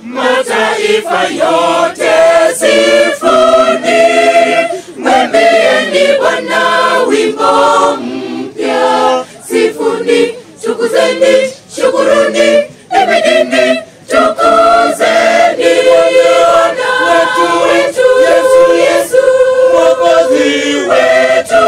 Mataifa yote sifuni, mwimbieni Bwana wimbo mpya. Sifuni, tukuzeni, shukuruni, ibidini, tukuzeni Bwana wetu Yesu, Mwokozi wetu.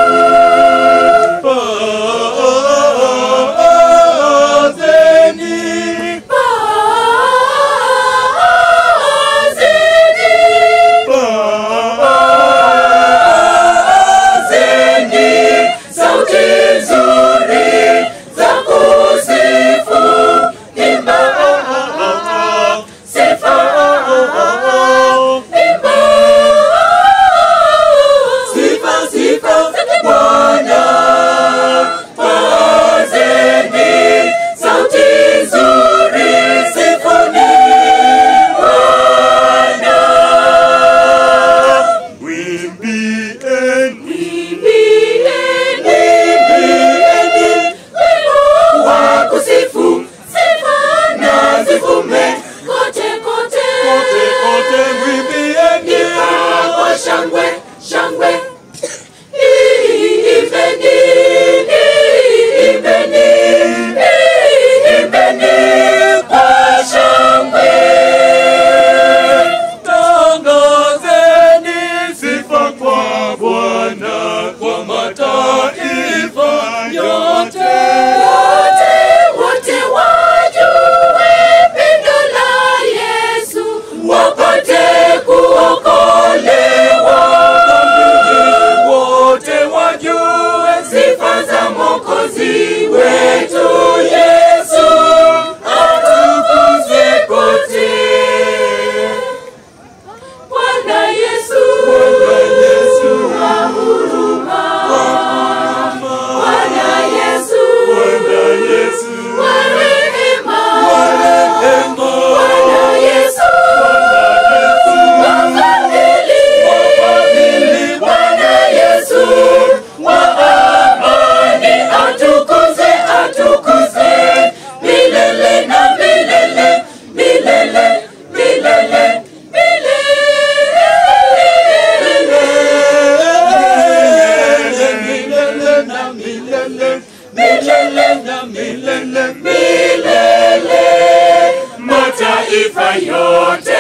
Mataifa yote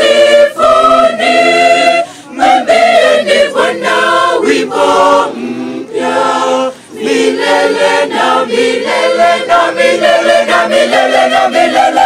sifuni, mwimbieni Bwana wimbo mpya. Milele na milele na milele na milele na milele.